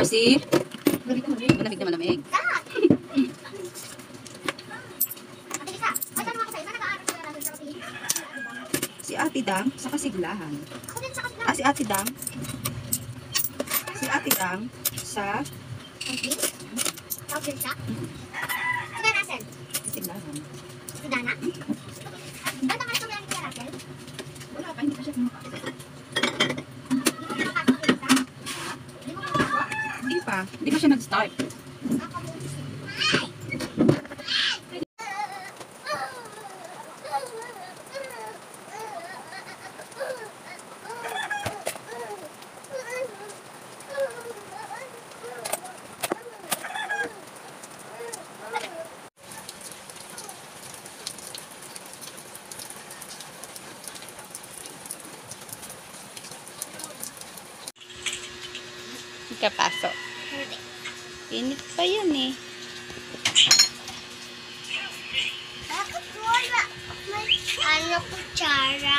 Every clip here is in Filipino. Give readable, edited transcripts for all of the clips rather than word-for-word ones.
si... Malamig na malamig. Si Ate Dang sa Kasiglahan. Si Ate Dang. Si Ate Dang sa... Kasiglahan. Wala pa, hindi pa siya kumapasok. Hindi pa siya nag-start. Kapasok. Init pa yan eh. Bakit wala? May kutsara.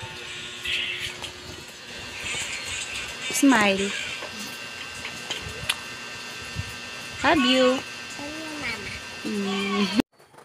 Smile. Love you. Ano mama?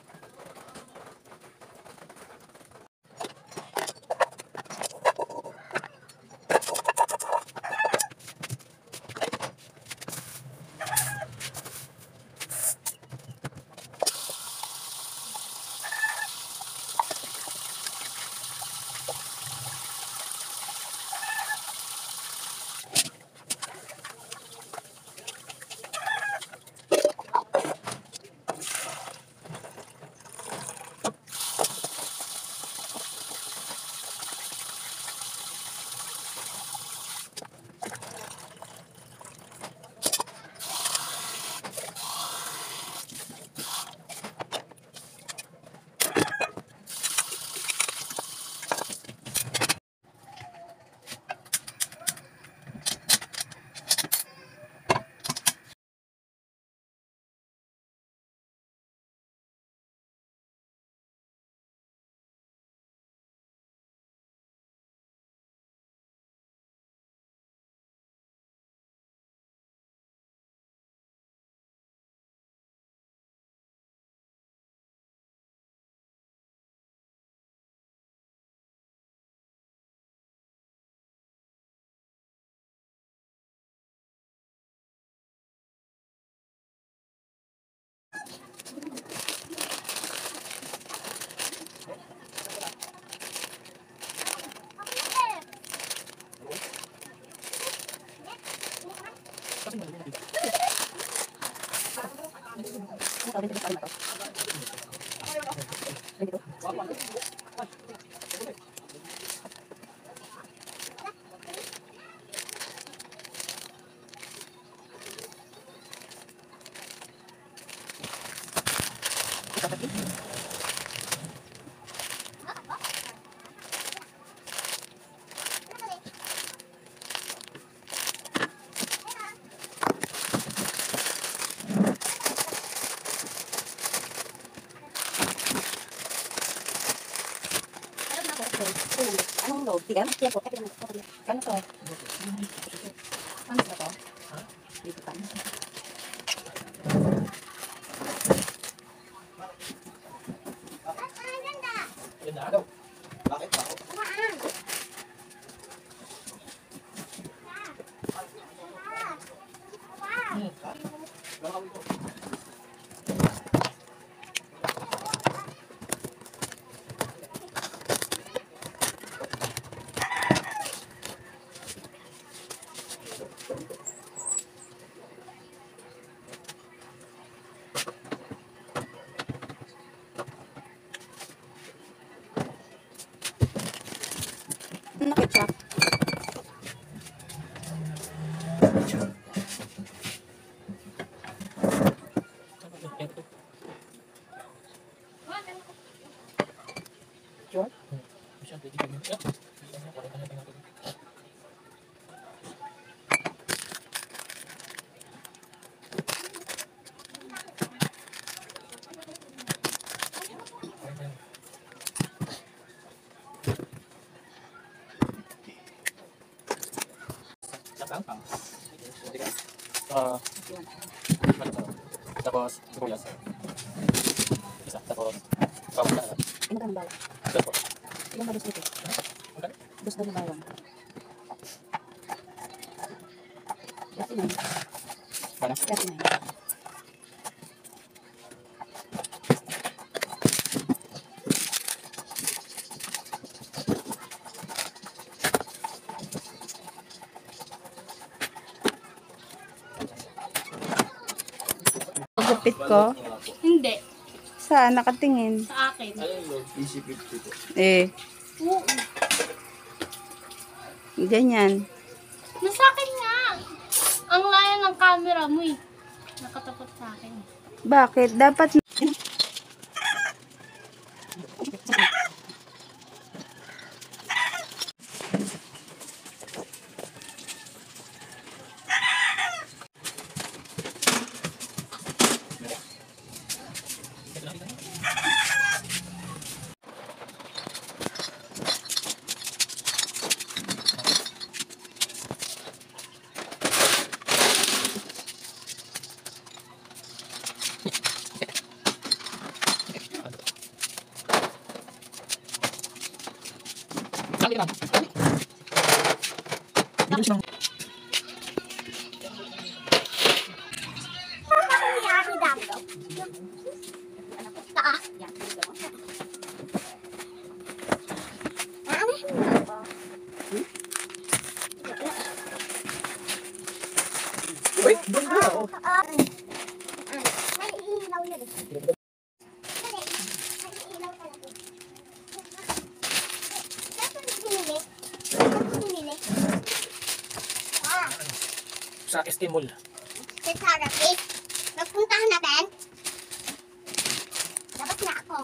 Anong load? Tigan? Ano to? Ano to? Dito pa. Bakit ba? Nakitsak. Sure? Tapos, sibuyas. Isa. Tapos, bawang na. Ilan ka ng bawang? Tapos, Ilan ba gusto ito? okay. Gusto ng bawang. Kasi na. Bana. Kasi na. Gupit ko. Hindi. Saan? Nakatingin. Sa akin. Eh, Oo. ganyan. Nasa akin nga. Ang layo ng camera mo eh. Nakatapat sa akin. Bakit? Dapat... Dali lang. Bilis lang. Wait, doon na. Sa SK Mall. Sa therapy. Nagpuntahan na Ben? Dapat na ako.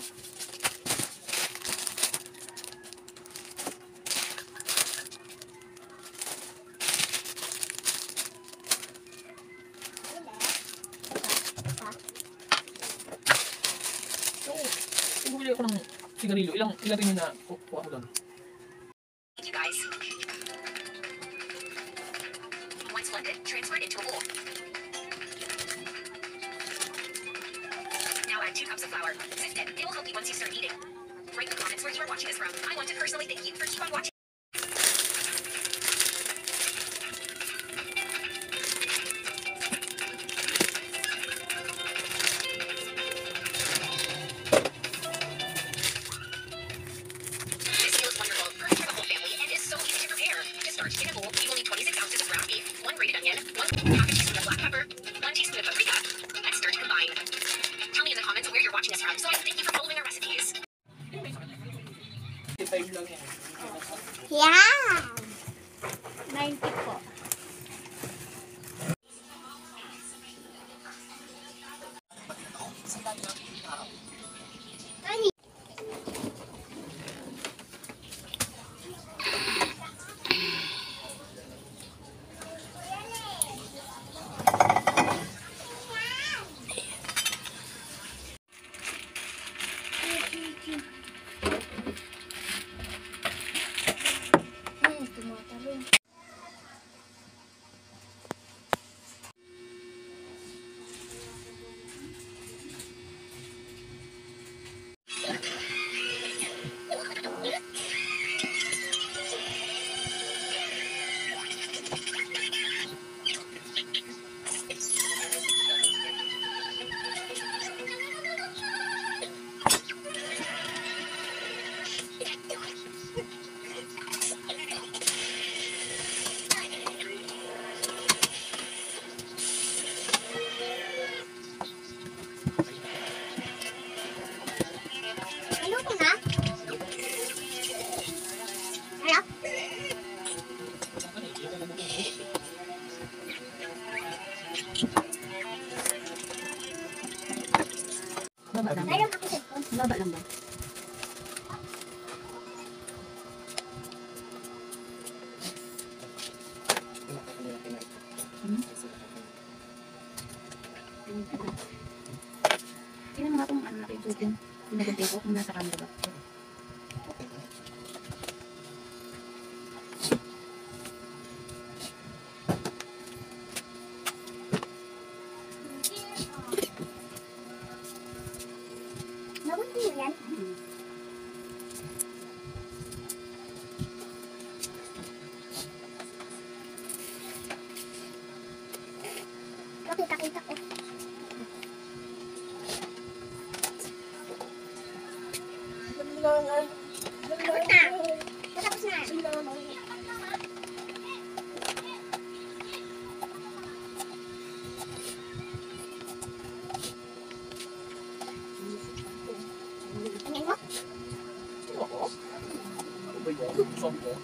Bumili ako ng sigarilyo. Ilang rin na kuha mo doon? You guys. Once blended, transfer it into a bowl. Now add 2 cups of flour. Sift it. It will help you once you start eating. Write in the comments where you are watching this from. I want to personally thank you for keep on watching. This meal is wonderful. Perfect for the whole family and is so easy to prepare. To start, in a bowl, you will need 26 ounces of ground beef, 1 grated onion, 1 half a teaspoon of black pepper, 1 teaspoon of paprika, and stir to combine. Tell me in the comments where you're watching us from so I can thank you for following our recipes. Yeah! 90 po. Tumatalon. Naluto na? Harap? Baba lang ba? Mayroon ako cellphone. Baba lang ba? Tingnan mo nga kung ano nakikita yung pinagantay ko kung nasa camera ba. Kailangan. Tapos na. Matapos na. Kailangan. Tingnan mo. Ako? Ano ba yun? Saan mo?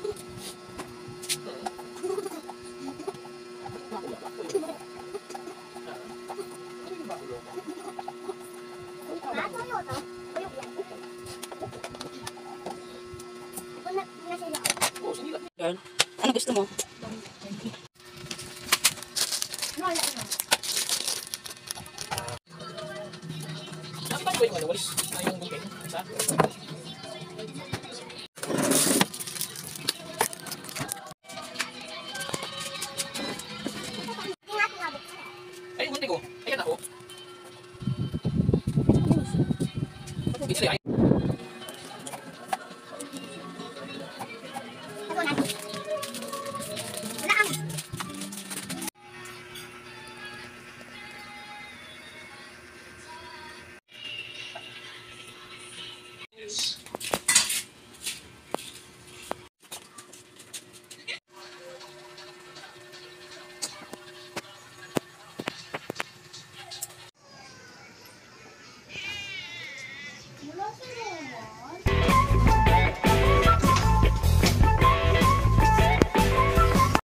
Tuyo to. Tuyo yan. Ito na sila. Oh, sinila. Girl, ano gusto mo?